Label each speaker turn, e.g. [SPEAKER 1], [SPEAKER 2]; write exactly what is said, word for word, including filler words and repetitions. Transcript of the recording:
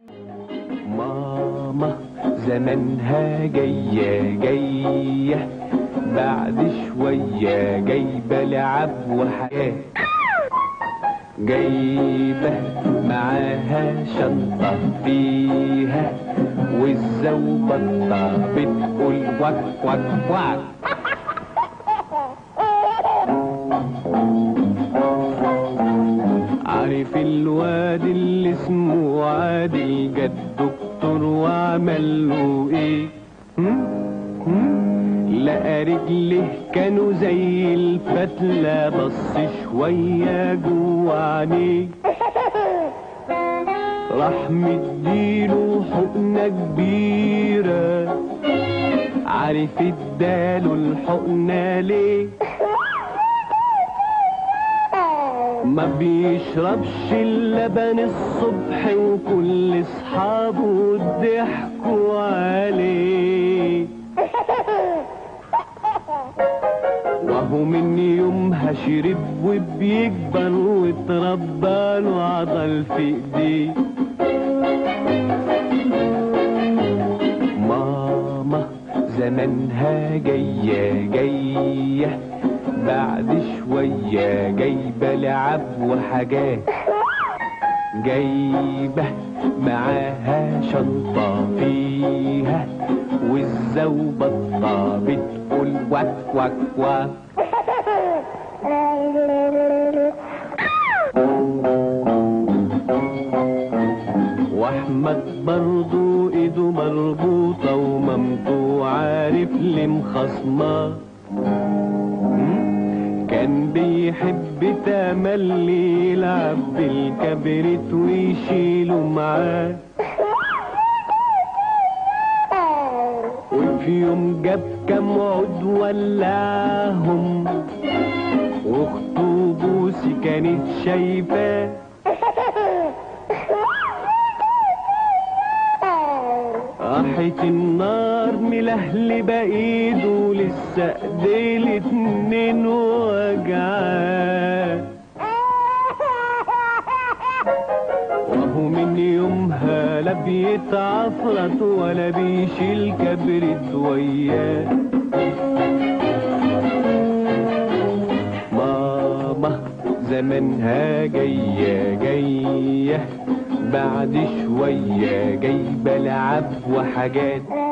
[SPEAKER 1] ماما زمانها جاية جاية بعد شوية جايبة لعب وحاجات، جايبة معاها شنطة فيها والزوبطة بتقول وك وك وك. عارف الواد اللي اسمه عادل جه الدكتور وعمل له ايه؟ لقى رجله كانوا زي الفتلة، بص شوية جوه عينيه، راح مديله حقنة كبيرة. عارف اداله الحقنة ليه؟ ما بيشربش اللبن الصبح وكل اصحابه ضحكوا عليه، وهو من يومها شرب وبيكبر واتربى له عضل في ايديه. ماما زمانها جاية جاية بعد شوية جايبة لعب وحاجات، جايبة معاها شنطة فيها والزوبطة بتقول وك وك وك. واحمد برضو ايده مربوطة ومامته عارف ليه مخصماه، كان بيحب تملي يلعب بالكبريت ويشيله معاه، وفي يوم جاب كام عود ولعهم واخته بوسي كانت شايفاه، راحت النار ملهلبة ايده لسه ايديه الاتنين وجعاه، وهو من يومها لا بيتعفرت ولا بيشيل كبرت وياه. ماما زمانها جاية جاية بعد شوية جايبة لعب وحاجات،